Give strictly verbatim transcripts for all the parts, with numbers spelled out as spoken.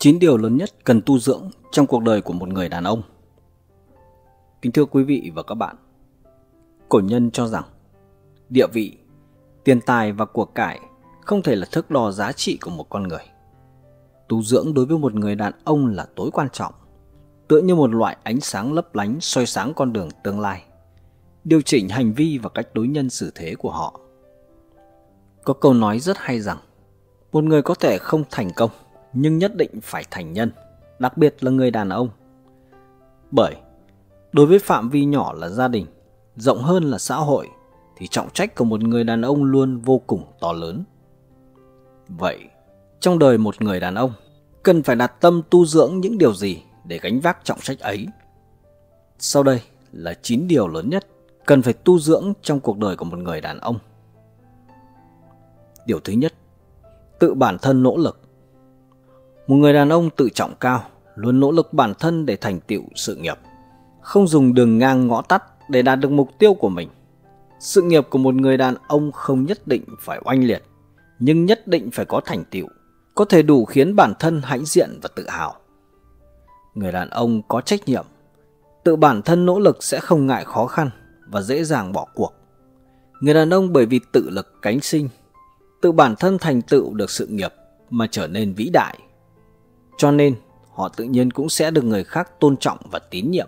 chín điều lớn nhất cần tu dưỡng trong cuộc đời của một người đàn ông. Kính thưa quý vị và các bạn, cổ nhân cho rằng địa vị, tiền tài và của cải không thể là thước đo giá trị của một con người. Tu dưỡng đối với một người đàn ông là tối quan trọng, tựa như một loại ánh sáng lấp lánh soi sáng con đường tương lai, điều chỉnh hành vi và cách đối nhân xử thế của họ. Có câu nói rất hay rằng, một người có thể không thành công nhưng nhất định phải thành nhân, đặc biệt là người đàn ông. Bởi đối với phạm vi nhỏ là gia đình, rộng hơn là xã hội, thì trọng trách của một người đàn ông luôn vô cùng to lớn. Vậy, trong đời một người đàn ông, cần phải đặt tâm tu dưỡng những điều gì để gánh vác trọng trách ấy? Sau đây là chín điều lớn nhất cần phải tu dưỡng trong cuộc đời của một người đàn ông. Điều thứ nhất, tự bản thân nỗ lực. Một người đàn ông tự trọng cao, luôn nỗ lực bản thân để thành tựu sự nghiệp, không dùng đường ngang ngõ tắt để đạt được mục tiêu của mình. Sự nghiệp của một người đàn ông không nhất định phải oanh liệt, nhưng nhất định phải có thành tựu, có thể đủ khiến bản thân hãnh diện và tự hào. Người đàn ông có trách nhiệm, tự bản thân nỗ lực sẽ không ngại khó khăn và dễ dàng bỏ cuộc. Người đàn ông bởi vì tự lực cánh sinh, tự bản thân thành tựu được sự nghiệp mà trở nên vĩ đại. Cho nên, họ tự nhiên cũng sẽ được người khác tôn trọng và tín nhiệm.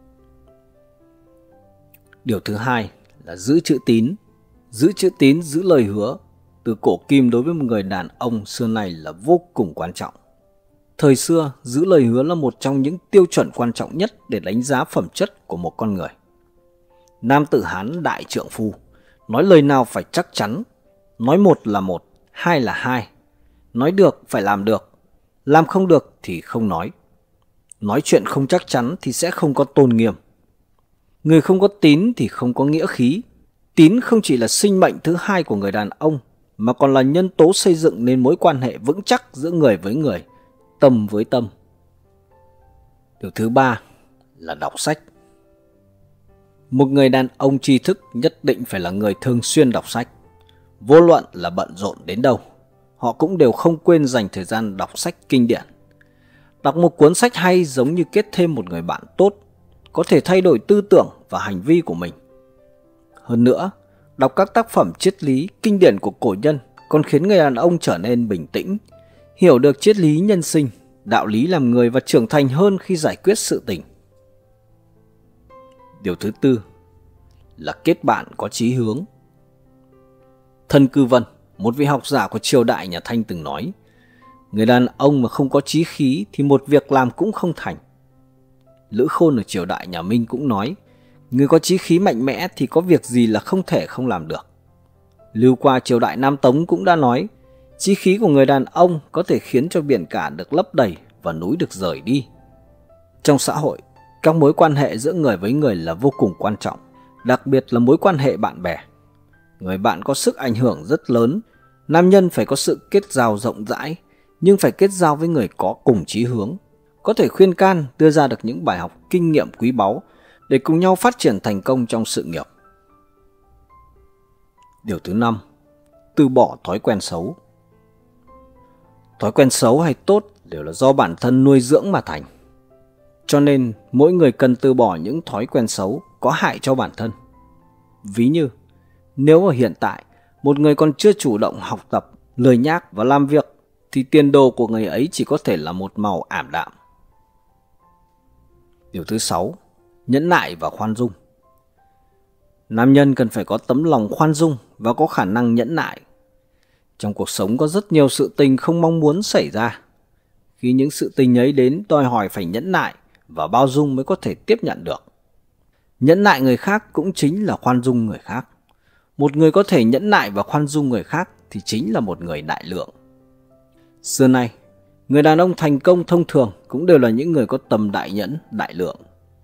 Điều thứ hai là giữ chữ tín. Giữ chữ tín, giữ lời hứa, từ cổ kim đối với một người đàn ông xưa nay là vô cùng quan trọng. Thời xưa, giữ lời hứa là một trong những tiêu chuẩn quan trọng nhất để đánh giá phẩm chất của một con người. Nam tử Hán đại trượng phu, nói lời nào phải chắc chắn, nói một là một, hai là hai, nói được phải làm được, làm không được thì không nói. Nói chuyện không chắc chắn thì sẽ không có tôn nghiêm. Người không có tín thì không có nghĩa khí. Tín không chỉ là sinh mệnh thứ hai của người đàn ông, mà còn là nhân tố xây dựng nên mối quan hệ vững chắc giữa người với người, tâm với tâm. Điều thứ ba là đọc sách. Một người đàn ông tri thức nhất định phải là người thường xuyên đọc sách. Vô luận là bận rộn đến đâu, họ cũng đều không quên dành thời gian đọc sách kinh điển. Đọc một cuốn sách hay giống như kết thêm một người bạn tốt, có thể thay đổi tư tưởng và hành vi của mình. Hơn nữa, đọc các tác phẩm triết lý kinh điển của cổ nhân còn khiến người đàn ông trở nên bình tĩnh, hiểu được triết lý nhân sinh, đạo lý làm người và trưởng thành hơn khi giải quyết sự tình. Điều thứ tư là kết bạn có chí hướng. Thân Cư Vân, một vị học giả của triều đại nhà Thanh từng nói, người đàn ông mà không có chí khí thì một việc làm cũng không thành. Lữ Khôn ở triều đại nhà Minh cũng nói, người có chí khí mạnh mẽ thì có việc gì là không thể không làm được. Lưu Qua triều đại Nam Tống cũng đã nói, chí khí của người đàn ông có thể khiến cho biển cả được lấp đầy và núi được rời đi. Trong xã hội, các mối quan hệ giữa người với người là vô cùng quan trọng, đặc biệt là mối quan hệ bạn bè. Người bạn có sức ảnh hưởng rất lớn, nam nhân phải có sự kết giao rộng rãi, nhưng phải kết giao với người có cùng chí hướng, có thể khuyên can, đưa ra được những bài học kinh nghiệm quý báu để cùng nhau phát triển thành công trong sự nghiệp. Điều thứ năm, từ bỏ thói quen xấu. Thói quen xấu hay tốt đều là do bản thân nuôi dưỡng mà thành. Cho nên, mỗi người cần từ bỏ những thói quen xấu có hại cho bản thân. Ví như, nếu ở hiện tại, một người còn chưa chủ động học tập, lười nhác và làm việc, thì tiền đồ của người ấy chỉ có thể là một màu ảm đạm. Điều thứ sáu, nhẫn nại và khoan dung. Nam nhân cần phải có tấm lòng khoan dung và có khả năng nhẫn nại. Trong cuộc sống có rất nhiều sự tình không mong muốn xảy ra. Khi những sự tình ấy đến, đòi hỏi phải nhẫn nại và bao dung mới có thể tiếp nhận được. Nhẫn nại người khác cũng chính là khoan dung người khác. Một người có thể nhẫn nại và khoan dung người khác thì chính là một người đại lượng. Xưa nay, người đàn ông thành công thông thường cũng đều là những người có tầm đại nhẫn, đại lượng.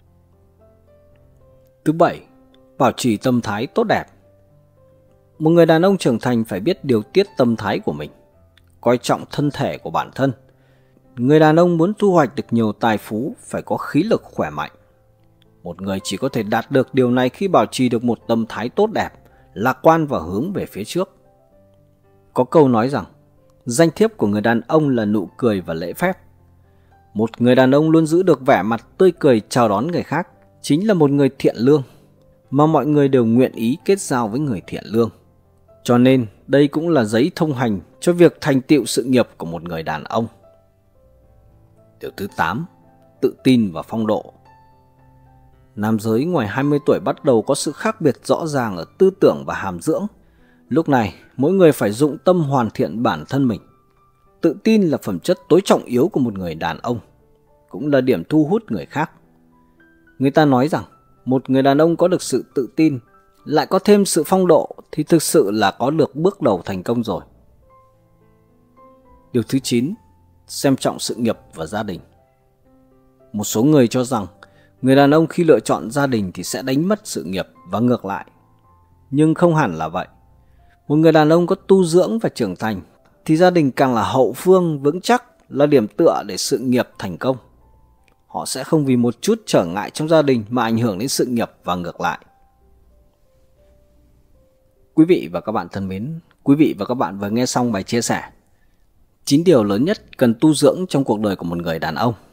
Thứ bảy, bảo trì tâm thái tốt đẹp. Một người đàn ông trưởng thành phải biết điều tiết tâm thái của mình, coi trọng thân thể của bản thân. Người đàn ông muốn thu hoạch được nhiều tài phú phải có khí lực khỏe mạnh. Một người chỉ có thể đạt được điều này khi bảo trì được một tâm thái tốt đẹp, lạc quan và hướng về phía trước. Có câu nói rằng, danh thiếp của người đàn ông là nụ cười và lễ phép. Một người đàn ông luôn giữ được vẻ mặt tươi cười chào đón người khác chính là một người thiện lương, mà mọi người đều nguyện ý kết giao với người thiện lương. Cho nên đây cũng là giấy thông hành cho việc thành tựu sự nghiệp của một người đàn ông. Điều thứ tám, tự tin và phong độ. Nam giới ngoài hai mươi tuổi bắt đầu có sự khác biệt rõ ràng ở tư tưởng và hàm dưỡng. Lúc này, mỗi người phải dụng tâm hoàn thiện bản thân mình. Tự tin là phẩm chất tối trọng yếu của một người đàn ông, cũng là điểm thu hút người khác. Người ta nói rằng, một người đàn ông có được sự tự tin, lại có thêm sự phong độ thì thực sự là có được bước đầu thành công rồi. Điều thứ chín, xem trọng sự nghiệp và gia đình. Một số người cho rằng người đàn ông khi lựa chọn gia đình thì sẽ đánh mất sự nghiệp và ngược lại. Nhưng không hẳn là vậy. Một người đàn ông có tu dưỡng và trưởng thành thì gia đình càng là hậu phương vững chắc, là điểm tựa để sự nghiệp thành công. Họ sẽ không vì một chút trở ngại trong gia đình mà ảnh hưởng đến sự nghiệp và ngược lại. Quý vị và các bạn thân mến, quý vị và các bạn vừa nghe xong bài chia sẻ chín điều lớn nhất cần tu dưỡng trong cuộc đời của một người đàn ông.